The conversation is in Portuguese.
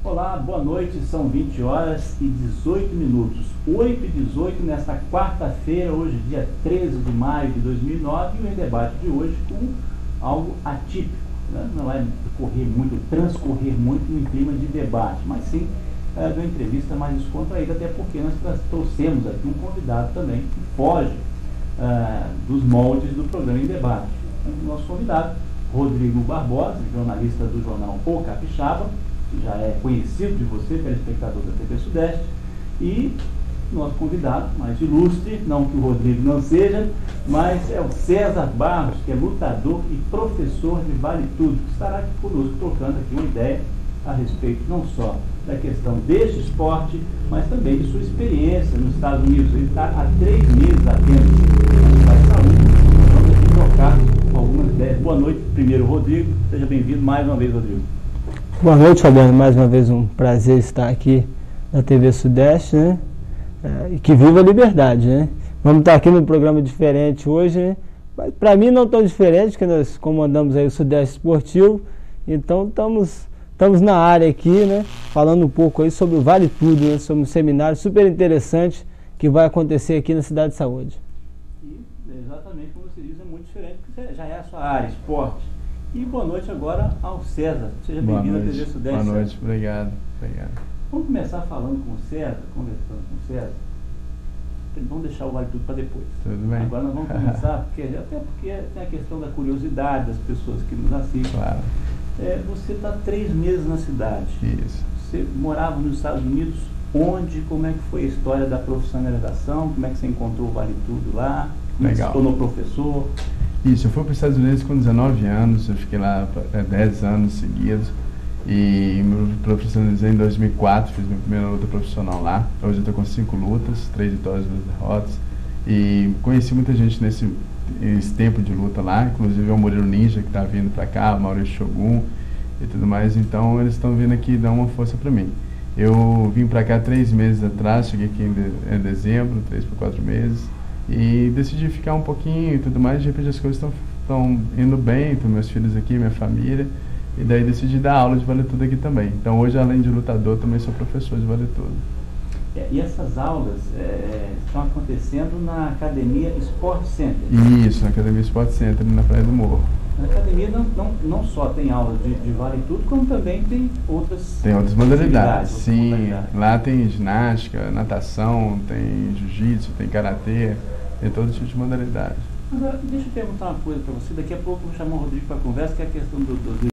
Olá, boa noite, são 20 horas e 18 minutos, 8h18 nesta quarta-feira, hoje dia 13 de maio de 2009, e o debate de hoje com algo atípico, né? Não vai transcorrer muito em clima de debate, mas sim de uma entrevista mais descontraída, até porque nós trouxemos aqui um convidado também que foge dos moldes do programa em debate. O nosso convidado, Rodrigo Barbosa, jornalista do jornal O Capixaba, que já é conhecido de você, telespectador da TV Sudeste, e nosso convidado mais ilustre, não que o Rodrigo não seja, mas é o César Barros, que é lutador e professor de Vale Tudo, que estará aqui conosco trocando aqui uma ideia a respeito não só da questão deste esporte, mas também de sua experiência nos Estados Unidos. Ele está há 3 meses apenas na saúde. Vamos aqui trocar algumas ideias. Boa noite, primeiro, Rodrigo. Seja bem-vindo mais uma vez, Rodrigo. Boa noite, Fabiano. Mais uma vez um prazer estar aqui na TV Sudeste, né? E que viva a liberdade, né? Vamos estar aqui num programa diferente hoje, né? Mas para mim não tão diferente, porque nós comandamos aí o Sudeste Esportivo, então estamos na área aqui, né? Falando um pouco aí sobre o Vale Tudo, né? Sobre um seminário super interessante que vai acontecer aqui na Cidade de Saúde. E exatamente como você diz, é muito diferente, porque já é a sua área, esporte. E boa noite agora ao César. Seja bem-vindo à TV Sudeste. Boa noite, obrigado. Vamos começar falando com o César, conversando com o César. Vamos deixar o Vale Tudo para depois. Tudo bem. Agora nós vamos começar, até porque tem a questão da curiosidade das pessoas que nos assistem. Claro. Você está 3 meses na cidade. Isso. Você morava nos Estados Unidos. Onde? Como é que foi a história da profissionalização? Como é que você encontrou o Vale Tudo lá? Como Legal. Você se tornou professor? Isso, eu fui para os Estados Unidos com 19 anos, eu fiquei lá 10 anos seguidos e me profissionalizei em 2004, fiz minha primeira luta profissional lá. Hoje eu estou com 5 lutas, 3 vitórias e 2 derrotas, e conheci muita gente nesse tempo de luta lá, inclusive o Murilo Ninja, que está vindo para cá, o Maurício Shogun e tudo mais, então eles estão vindo aqui dar uma força para mim. Eu vim para cá 3 meses atrás, cheguei aqui em dezembro, 3 para 4 meses, e decidi ficar um pouquinho e tudo mais. De repente as coisas estão indo bem, estão meus filhos aqui, minha família, e daí decidi dar aula de Vale Tudo aqui também. Então hoje, além de lutador, também sou professor de Vale Tudo. E essas aulas estão acontecendo na Academia Sport Center? Isso, na Academia Sport Center, na Praia do Morro. Na academia não só tem aulas de Vale Tudo, como também tem outras modalidades. Sim, lá tem ginástica, natação, tem jiu-jitsu, tem karatê, tem todo tipo de modalidade. Agora, deixa eu perguntar uma coisa para você. Daqui a pouco eu vou chamar o Rodrigo para a conversa, que é a questão do